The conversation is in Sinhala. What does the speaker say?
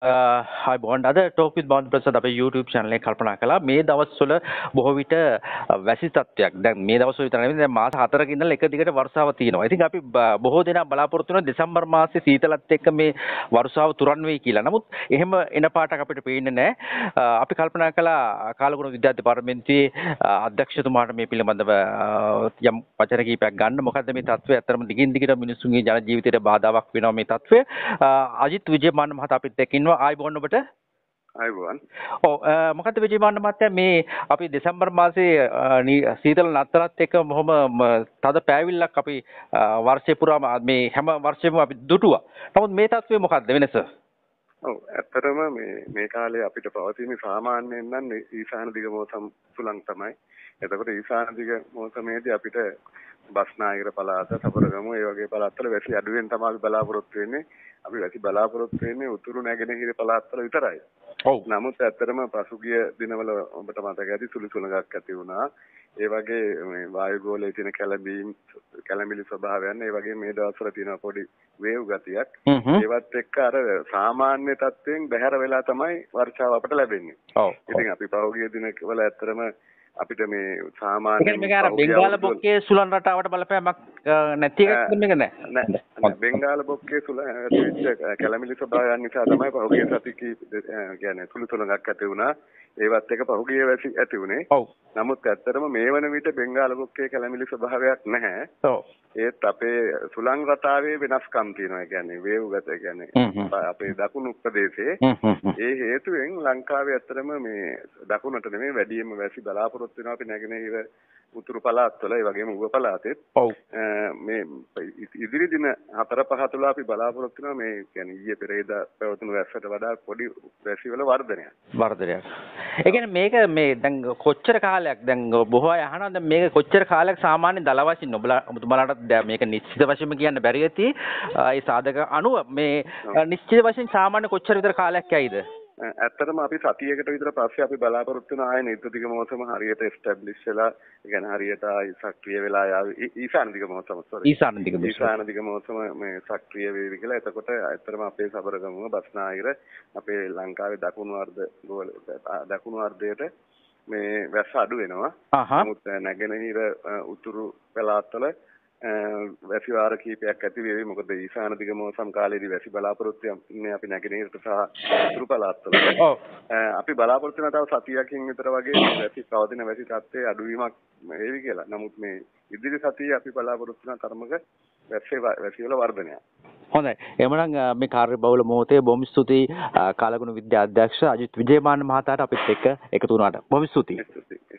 හයි බොන්ඩ අද ටෝක් විත් බෞද්ධ ප්‍රසාද අපේ YouTube channel එක කල්පනා කළා මේ දවස්වල බොහෝ විට වැසි තත්ත්වයක් දැන් මේ දවස්වල විතර නෙවෙයි දැන් මාස 4ක ඉඳලා එක දිගට වර්ෂාව තියෙනවා. ඉතින් අපි බොහෝ දෙනා බලාපොරොත්තු වෙනවා දෙසැම්බර් මාසයේ සීතලත් එක්ක මේ වර්ෂාව තුරන් වෙයි කියලා. නමුත් එහෙම එන පාටක් අපිට පේන්නේ නැහැ. අපි කල්පනා කළා කාලගුණ විද්‍යා දෙපාර්තමේන්තුවේ අධ්‍යක්ෂතුමාට මේ පිළිබඳව යම් වචන කීපයක් ගන්න. මොකද මේ තත්ත්වය ඇත්තටම දිගින් දිගට මිනිසුන්ගේ ජන ජීවිතයට බාධාවක් වෙනවා මේ තත්ත්වය. අජිත් විජේමාන්න මහතා අපිත් එක්ක ඉන්නවා. ආයිබෝන් ඔබට. ආයිබෝන්. ඔව් මොකද විජේමාන්න මහත්තයා මේ අපි දෙසැම්බර් මාසයේ සීතල නතරත් එක්ක බොහොම තද පෑවිල්ලක් අපි වර්ෂේ පුරාම මේ හැම වර්ෂෙම අපි දුටුවා. නමුත් මේ තත්ත්වය මොකක්ද වෙනස? ඔව් ඇත්තටම මේ කාලේ අපිට පවතින සාමාන්‍යයෙන් නම් ඊශාන දිග මෝසම් සුළං තමයි. එතකොට ඊශාන දිග මෝසමේදී අපිට බස්නාහිර පළාත, සබරගමු ඒ වගේ පළාත්වල වැසි අඩුවෙන් තමයි අපි බලාපොරොත්තු වෙන්නේ. අපි වැසි බලාපොරොත්තු වෙන්නේ උතුරු නැගෙනහිර පළාත්වල විතරයි. ඔව්. නමුත් ඇත්තටම පසුගිය දිනවල ඔබට මතක ඇති සුළු සුළඟක් ඇති වුණා. ඒ වගේ මේ වායුගෝලයේ තියෙන කැළඹිලි ස්වභාවයන් ඒ වගේ මේ දවස්වල තියෙන පොඩි වේව් ගතියක්. ඒවත් එක්ක අර සාමාන්‍ය තත්ත්වයෙන් බැහැර වෙලා තමයි වර්ෂාව අපට ලැබෙන්නේ. ඔව්. ඉතින් අපි පහුගිය දිනවල ඇත්තටම අපිට මේ සාමාන්‍ය මේක අර බෙන්ගාල බොක්කේ සුළං රටාවට බලපෑමක් නැති එකක් මේක නෑ. බෙන්ගාල බොක්කේ කැළඹිලි ස්වභාවයන් නිසා තමයි පහුගිය සති කියන්නේ සුළු සුළඟක් ඇති වුණා. ඒවත් එක පහුගිය වැසි ඇති වුණේ. ඔව්. නමුත් ඇත්තටම මේ වන විට බෙන්ගාල බොක්කේ කැළඹිලි ස්වභාවයක් නැහැ. ඔව්. ඒත් අපේ සුළං රටාවේ වෙනස්කම් තියෙනවා. ඒ කියන්නේ වේව් ගත කියන්නේ අපේ දකුණු ප්‍රදේශයේ ඒ හේතුවෙන් ලංකාවේ ඇත්තටම මේ දකුණට නෙමෙයි වැඩියෙන්ම වැසි බලාපොරොත්තු වෙනවා අපි නැගෙනහිර උතුරු පළාත්වල ඒ වගේම ඌව පළාතෙත්. ඔව්. මේ ඉදිරි දින 4-5 තුල අපි බලාපොරොත්තු වෙනවා මේ කියන්නේ ඊයේ පෙරේදා පැවතුණු වැස්සට වඩා පොඩි වැසිවල වර්ධනයක්. වර්ධනයක්. ඒ කියන්නේ මේක මේ දැන් කොච්චර කාලයක් දැන් බොහෝ අය අහනවා දැන් මේක කොච්චර කාලයක් සාමාන්‍ය දල වශයෙන් ඔබතුමාලාට මේක නිශ්චිත වශයෙන්ම කියන්න බැරි ඇති. ඒ සාධක අනුව මේ නිශ්චිත වශයෙන් සාමාන්‍ය කොච්චර විතර කාලයක් යයිද? ඇත්තටම අපි සතියකට විතර පස්සේ අපි බලාපොරොත්තු වෙන ආයේ නිර්ත දිග මොහොතම හරියට එස්ටැබ්ලිෂ් වෙලා ඒ කියන්නේ හරියට සක්‍රිය වෙලා යාවි ඊශාන දිග මොහොතම ඊශාන දිග මොහොතම මේ සක්‍රිය වේවි කියලා. එතකොට ඇත්තටම අපේ සබරගමුව බස්නාහිර අපේ ලංකාවේ දකුණු අර්ධයට මේ වැස්ස අඩු වෙනවා. නමුත් නැගෙනහිර උතුරු පළාත්වල වැසි වාර කීපයක් ඇති වෙවි. මොකද ඊශාන දිග මෝසම් කාලේදී වැසි බලාපොරොත්තු ඉන්නේ අපි නැගෙනහිරට සහ උතුරු පළාත්වල. ඔව්. අපි බලාපොරොත්තු වෙන තව සතියකින් විතර වගේ වැසි පවතින වැසි තත්ත්වයේ අඩුවීමක් වේවි කියලා. නමුත් මේ ඉදිරි සතියේ අපි බලාපොරොත්තු වෙන තරමක වැසි වල වර්ධනයක්. හොඳයි. එhmenan මේ කාර්යබහුල මොහොතේ බොහොම ස්තුතියි කාලගුණ විද්‍යා අධ්‍යක්ෂ අජිත් විජේමාන්න මහතාට අපිත් එක්ක එකතු වුණාට. බොහොම ස්තුතියි.